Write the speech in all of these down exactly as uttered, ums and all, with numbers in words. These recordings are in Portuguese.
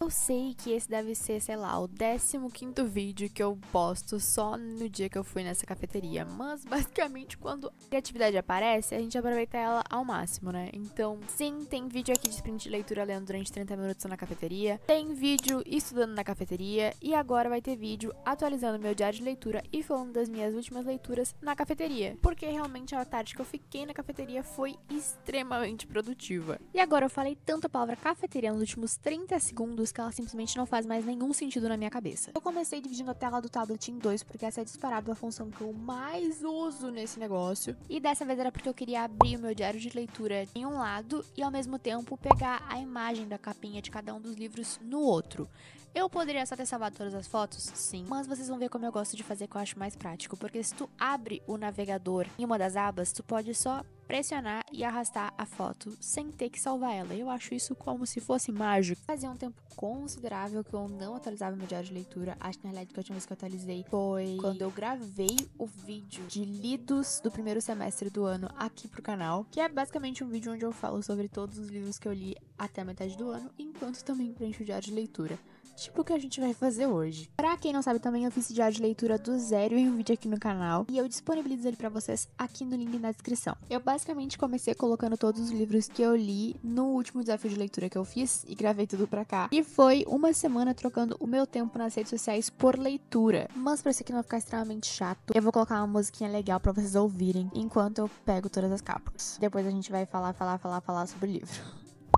Eu sei que esse deve ser, sei lá, o décimo quinto vídeo que eu posto só no dia que eu fui nessa cafeteria, mas basicamente quando a criatividade aparece, a gente aproveita ela ao máximo, né? Então, sim, tem vídeo aqui de sprint de leitura lendo durante trinta minutos na cafeteria, tem vídeo estudando na cafeteria e agora vai ter vídeo atualizando meu diário de leitura e falando das minhas últimas leituras na cafeteria, porque realmente a tarde que eu fiquei na cafeteria foi extremamente produtiva. E agora eu falei tanto a palavra cafeteria nos últimos trinta segundos que ela simplesmente não faz mais nenhum sentido na minha cabeça. Eu comecei dividindo a tela do tablet em dois, porque essa é disparado a função que eu mais uso nesse negócio. E dessa vez era porque eu queria abrir o meu diário de leitura em um lado e ao mesmo tempo pegar a imagem da capinha de cada um dos livros no outro. Eu poderia só ter salvado todas as fotos? Sim. Mas vocês vão ver como eu gosto de fazer, que eu acho mais prático. Porque se tu abre o navegador em uma das abas, tu pode só pressionar e arrastar a foto sem ter que salvar ela. Eu acho isso como se fosse mágico. Fazia um tempo considerável que eu não atualizava meu diário de leitura. Acho que na realidade que a última vez que eu atualizei foi quando eu gravei o vídeo de lidos do primeiro semestre do ano aqui pro canal. Que é basicamente um vídeo onde eu falo sobre todos os livros que eu li até a metade do ano, enquanto também preencho o diário de leitura. Tipo o que a gente vai fazer hoje. Pra quem não sabe também, eu fiz esse diário de leitura do zero em um vídeo aqui no canal. E eu disponibilizo ele pra vocês aqui no link na descrição. Eu basicamente comecei colocando todos os livros que eu li no último desafio de leitura que eu fiz. E gravei tudo pra cá. E foi uma semana trocando o meu tempo nas redes sociais por leitura. Mas pra isso aqui não ficar extremamente chato, eu vou colocar uma musiquinha legal pra vocês ouvirem enquanto eu pego todas as capas. Depois a gente vai falar, falar, falar, falar sobre o livro.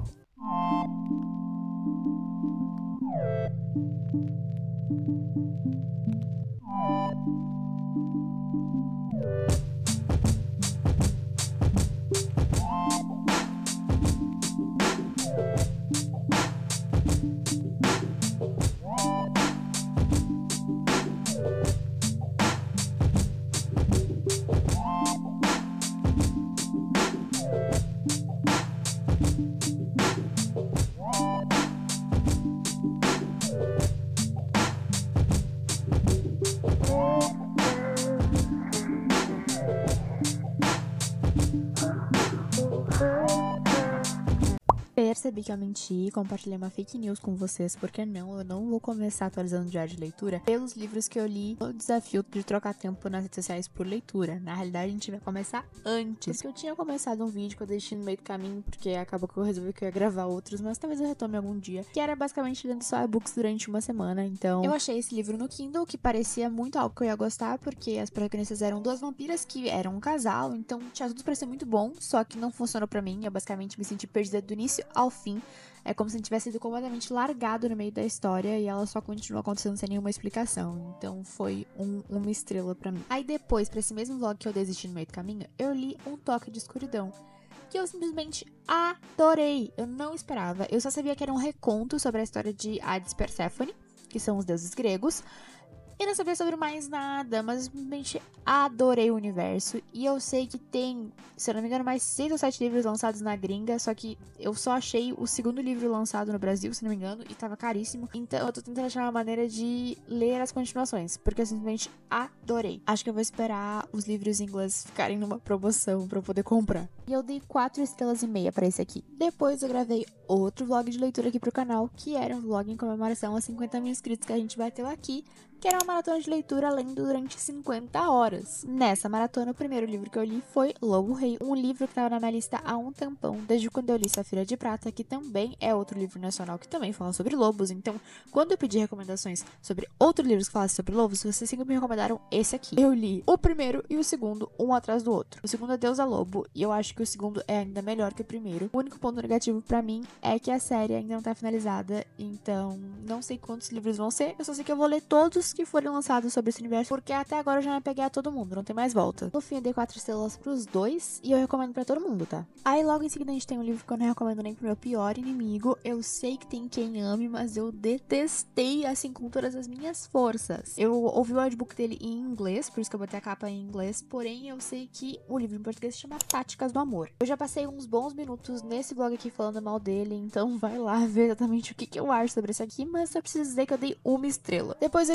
Percebi que eu menti, compartilhei uma fake news com vocês, porque não, eu não vou começar atualizando o diário de leitura pelos livros que eu li no desafio de trocar tempo nas redes sociais por leitura. Na realidade, a gente vai começar antes, porque eu tinha começado um vídeo que eu deixei no meio do caminho, porque acabou que eu resolvi que eu ia gravar outros, mas talvez eu retome algum dia, que era basicamente lendo só e-books durante uma semana. Então, eu achei esse livro no Kindle, que parecia muito algo que eu ia gostar, porque as protagonistas eram duas vampiras que eram um casal, então tinha tudo pra ser muito bom, só que não funcionou pra mim. Eu basicamente me senti perdida do início ao fim. É como se tivesse sido completamente largado no meio da história e ela só continua acontecendo sem nenhuma explicação. Então foi um, uma estrela pra mim. Aí depois, pra esse mesmo vlog que eu desisti no meio do caminho, eu li Um Toque de Escuridão, que eu simplesmente adorei. Eu não esperava. Eu só sabia que era um reconto sobre a história de Hades e Perséfone, que são os deuses gregos. Eu não sabia sobre mais nada, mas eu simplesmente adorei o universo. E eu sei que tem, se eu não me engano, mais seis ou sete livros lançados na gringa. Só que eu só achei o segundo livro lançado no Brasil, se não me engano, e tava caríssimo. Então eu tô tentando achar uma maneira de ler as continuações, porque eu simplesmente adorei. Acho que eu vou esperar os livros em inglês ficarem numa promoção pra eu poder comprar. E eu dei quatro estrelas e meia pra esse aqui. Depois eu gravei outro vlog de leitura aqui pro canal, que era um vlog em comemoração aos cinquenta mil inscritos que a gente bateu aqui, que era uma maratona de leitura lendo durante cinquenta horas. Nessa maratona, o primeiro livro que eu li foi Lobo Rei, um livro que estava na minha lista há um tempão, desde quando eu li Safira de Prata, que também é outro livro nacional que também fala sobre lobos. Então, quando eu pedi recomendações sobre outros livros que falassem sobre lobos, vocês sempre me recomendaram esse aqui. Eu li o primeiro e o segundo, um atrás do outro. O segundo é Deusa Lobo, e eu acho que o segundo é ainda melhor que o primeiro. O único ponto negativo pra mim é que a série ainda não tá finalizada, então não sei quantos livros vão ser, eu só sei que eu vou ler todos que forem lançados sobre esse universo, porque até agora eu já me peguei a todo mundo, não tem mais volta. No fim eu dei quatro estrelas pros dois e eu recomendo pra todo mundo, tá? Aí logo em seguida a gente tem um livro que eu não recomendo nem pro meu pior inimigo. Eu sei que tem quem ame, mas eu detestei assim com todas as minhas forças. Eu ouvi o audiobook dele em inglês, por isso que eu botei a capa em inglês, porém eu sei que o livro em português se chama Táticas do Amor. Eu já passei uns bons minutos nesse vlog aqui falando mal dele, então vai lá ver exatamente o que, que eu acho sobre esse aqui, mas eu preciso dizer que eu dei uma estrela. Depois eu li Morando com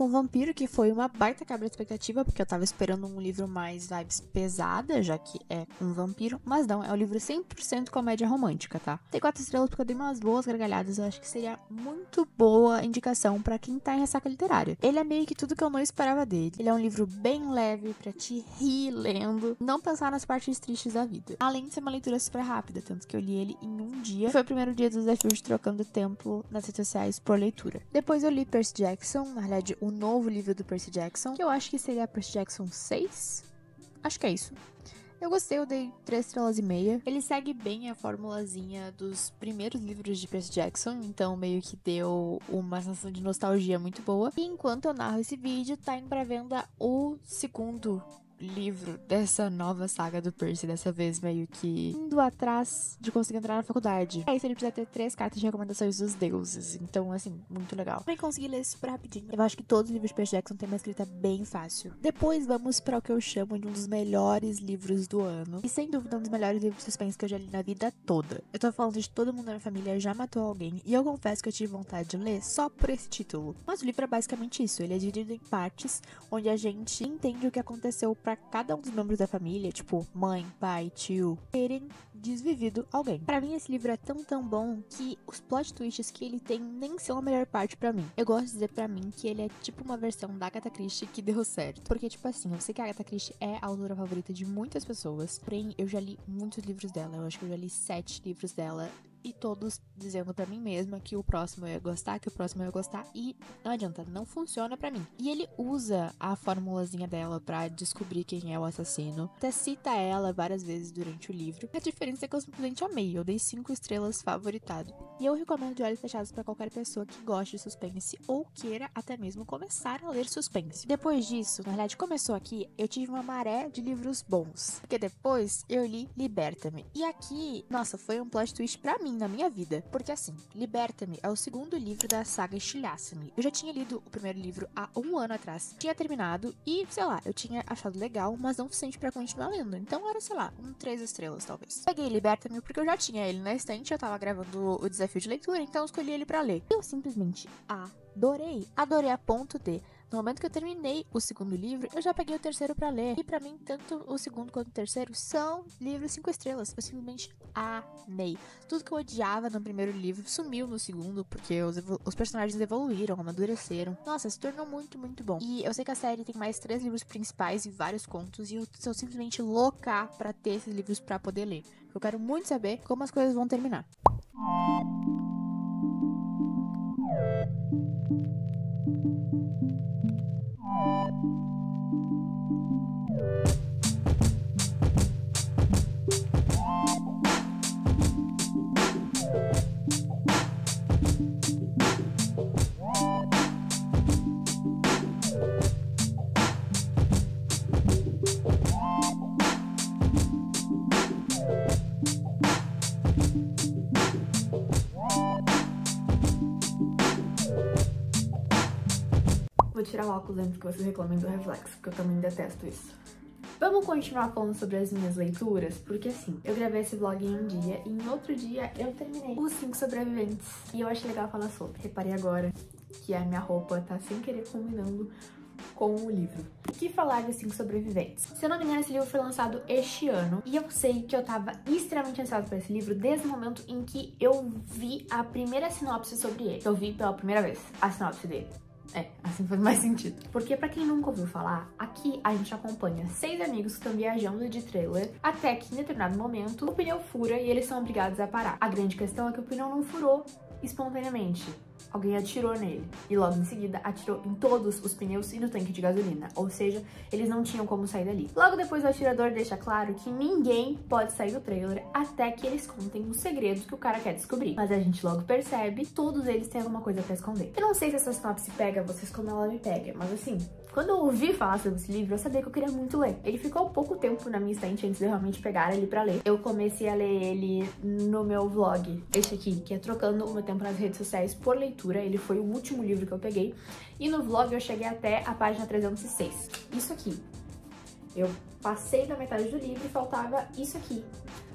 com Vampiro, que foi uma baita quebra de expectativa, porque eu tava esperando um livro mais vibes pesada, já que é um vampiro, mas não, é um livro cem por cento comédia romântica, tá? Tem quatro estrelas porque eu dei umas boas gargalhadas, eu acho que seria muito boa indicação pra quem tá em ressaca literária. Ele é meio que tudo que eu não esperava dele. Ele é um livro bem leve pra te rir lendo, não pensar nas partes tristes da vida. Além de ser uma leitura super rápida, tanto que eu li ele em um dia. Foi o primeiro dia do desafio de Trocando Tempo nas redes sociais por leitura. Depois eu li Percy Jackson, na verdade o novo livro do Percy Jackson, que eu acho que seria Percy Jackson seis. Acho que é isso. Eu gostei, eu dei três estrelas e meia. Ele segue bem a formulazinha dos primeiros livros de Percy Jackson, então meio que deu uma sensação de nostalgia muito boa. E enquanto eu narro esse vídeo, tá em pré-venda o segundo livro dessa nova saga do Percy, dessa vez meio que indo atrás de conseguir entrar na faculdade. Aí ele precisa ter três cartas de recomendações dos deuses, então assim, muito legal. Também consegui ler super rapidinho. Eu acho que todos os livros de Percy Jackson têm uma escrita bem fácil. Depois vamos para o que eu chamo de um dos melhores livros do ano, e sem dúvida um dos melhores livros de suspense que eu já li na vida toda. Eu tô falando de Todo Mundo na Minha Família Já Matou Alguém, e eu confesso que eu tive vontade de ler só por esse título. Mas o livro é basicamente isso, ele é dividido em partes, onde a gente entende o que aconteceu pra cada um dos membros da família, tipo mãe, pai, tio, terem desvivido alguém. Pra mim esse livro é tão tão bom que os plot twists que ele tem nem são a melhor parte pra mim. Eu gosto de dizer pra mim que ele é tipo uma versão da Agatha Christie que deu certo. Porque tipo assim, eu sei que a Agatha Christie é a autora favorita de muitas pessoas, porém eu já li muitos livros dela, eu acho que eu já li sete livros dela, e todos dizendo pra mim mesma que o próximo eu ia gostar, que o próximo eu ia gostar, e não adianta, não funciona pra mim. E ele usa a formulazinha dela pra descobrir quem é o assassino, até cita ela várias vezes durante o livro. A diferença é que eu simplesmente amei, eu dei cinco estrelas, favoritado. E eu recomendo De Olhos Fechados pra qualquer pessoa que goste de suspense ou queira até mesmo começar a ler suspense. Depois disso, na verdade começou aqui, eu tive uma maré de livros bons, porque depois eu li Liberta-me. E aqui, nossa, foi um plot twist pra mim na minha vida, porque assim, Liberta-me é o segundo livro da saga Estilhaça-me. Eu já tinha lido o primeiro livro há um ano atrás, tinha terminado e, sei lá, eu tinha achado legal, mas não suficiente pra continuar lendo, então era, sei lá, um três estrelas talvez. Peguei Liberta-me porque eu já tinha ele na estante, eu tava gravando o desafio de leitura, então eu escolhi ele pra ler. Eu simplesmente adorei, adorei a ponto de... No momento que eu terminei o segundo livro, eu já peguei o terceiro pra ler. E pra mim, tanto o segundo quanto o terceiro são livros cinco estrelas. Eu simplesmente amei. Tudo que eu odiava no primeiro livro sumiu no segundo, porque os, os personagens evoluíram, amadureceram. Nossa, se tornou muito, muito bom. E eu sei que a série tem mais três livros principais e vários contos, e eu sou simplesmente louca pra ter esses livros pra poder ler. Eu quero muito saber como as coisas vão terminar. Vou tirar o óculos antes que vocês reclamem do reflexo, porque eu também detesto isso. Vamos continuar falando sobre as minhas leituras, porque assim, eu gravei esse vlog em um dia e em outro dia eu terminei Os Cinco Sobreviventes. E eu achei legal falar sobre. Reparei agora que a minha roupa tá sem querer combinando com o livro. O que falar de Cinco Sobreviventes? Se eu não me engano, esse livro foi lançado este ano, e eu sei que eu tava extremamente ansiosa por esse livro desde o momento em que eu vi a primeira sinopse sobre ele. Eu vi pela primeira vez a sinopse dele. É, assim faz mais sentido. Porque pra quem nunca ouviu falar, aqui a gente acompanha seis amigos que estão viajando de trailer até que em determinado momento o pneu fura e eles são obrigados a parar. A grande questão é que o pneu não furou espontaneamente. Alguém atirou nele e logo em seguida atirou em todos os pneus e no tanque de gasolina, ou seja, eles não tinham como sair dali. Logo depois o atirador deixa claro que ninguém pode sair do trailer até que eles contem os segredos que o cara quer descobrir. Mas a gente logo percebe que todos eles têm alguma coisa pra esconder. Eu não sei se essa sinopse pega vocês como ela me pega, mas assim, quando eu ouvi falar sobre esse livro, eu sabia que eu queria muito ler. Ele ficou pouco tempo na minha estante antes de eu realmente pegar ele pra ler. Eu comecei a ler ele no meu vlog, este aqui, que é Trocando o Meu Tempo nas Redes Sociais por Leitura. Ele foi o último livro que eu peguei. E no vlog eu cheguei até a página trezentos e seis. Isso aqui. Eu passei da metade do livro e faltava isso aqui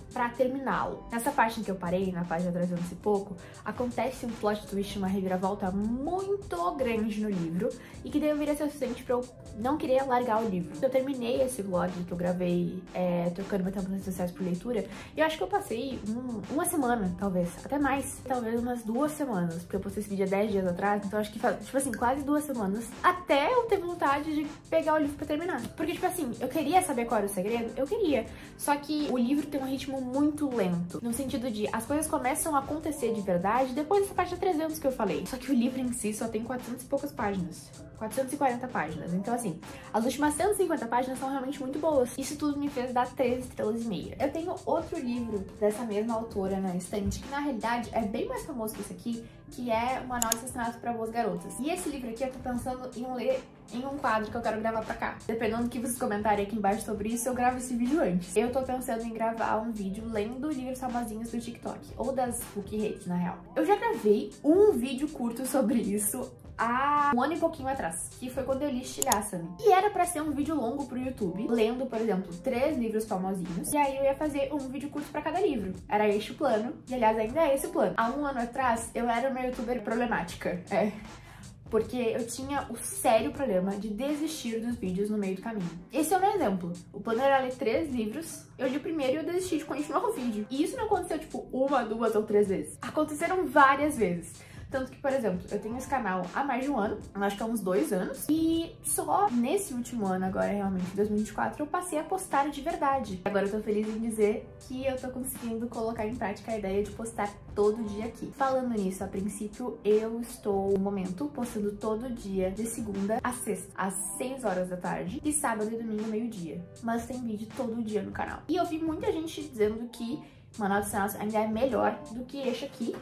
pra terminá-lo. Nessa parte em que eu parei, na página trezentos e pouco, acontece um plot twist, uma reviravolta muito grande no livro e que deveria ser suficiente pra eu não querer largar o livro. Eu terminei esse vlog que eu gravei é, trocando meu tempo nas redes sociais por leitura e eu acho que eu passei um, uma semana, talvez, até mais, talvez umas duas semanas, porque eu postei esse vídeo há dez dias atrás, então acho que faz, tipo assim, quase duas semanas, até eu ter vontade de pegar o livro pra terminar. Porque, tipo assim, eu queria saber qual era o segredo, eu queria, só que o livro tem um ritmo muito lento, no sentido de as coisas começam a acontecer de verdade depois dessa página trezentos que eu falei. Só que o livro em si só tem quatrocentas e poucas páginas. quatrocentas e quarenta páginas. Então, assim, as últimas cento e cinquenta páginas são realmente muito boas. Isso tudo me fez dar três estrelas e meia. Eu tenho outro livro dessa mesma autora na estante, que na realidade é bem mais famoso que esse aqui, que é Uma Manual de Assassinato para Boas Garotas. E esse livro aqui eu tô pensando em ler em um quadro que eu quero gravar pra cá. Dependendo do que vocês comentarem aqui embaixo sobre isso, eu gravo esse vídeo antes. Eu tô pensando em gravar um vídeo lendo livros famosinhos do TikTok, ou das book redes, na real. Eu já gravei um vídeo curto sobre isso há um ano e pouquinho atrás, que foi quando eu li Estilhaça-me. E era pra ser um vídeo longo pro YouTube, lendo, por exemplo, três livros famosinhos, e aí eu ia fazer um vídeo curto pra cada livro. Era este o plano, e aliás ainda é esse o plano. Há um ano atrás, eu era uma youtuber problemática, é... porque eu tinha o sério problema de desistir dos vídeos no meio do caminho. Esse é o meu exemplo. O plano era ler três livros, eu li o primeiro e eu desisti de continuar o vídeo. E isso não aconteceu, tipo, uma, duas ou três vezes. Aconteceram várias vezes. Tanto que, por exemplo, eu tenho esse canal há mais de um ano, acho que há uns dois anos, e só nesse último ano, agora realmente, dois mil e vinte e quatro, eu passei a postar de verdade. Agora eu tô feliz em dizer que eu tô conseguindo colocar em prática a ideia de postar todo dia aqui. Falando nisso, a princípio, eu estou, no momento, postando todo dia, de segunda a sexta, às seis horas da tarde, e sábado e domingo, meio-dia. Mas tem vídeo todo dia no canal. E eu vi muita gente dizendo que Manual de Assassinato ainda é melhor do que este aqui.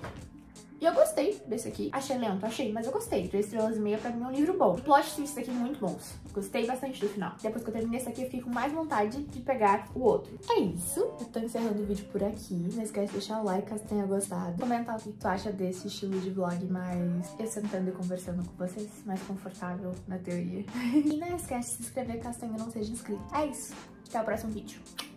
E eu gostei desse aqui. Achei lento, achei, mas eu gostei. Três estrelas e meia pra mim é um livro bom. O plot twists aqui muito bons. Gostei bastante do final. Depois que eu terminei esse aqui, eu fiquei com mais vontade de pegar o outro. É isso. Eu tô encerrando o vídeo por aqui. Não esquece de deixar o like caso tenha gostado. Comentar o que tu acha desse estilo de vlog mais eu sentando e conversando com vocês. Mais confortável, na teoria. E não esquece de se inscrever caso tu ainda não seja inscrito. É isso. Até o próximo vídeo.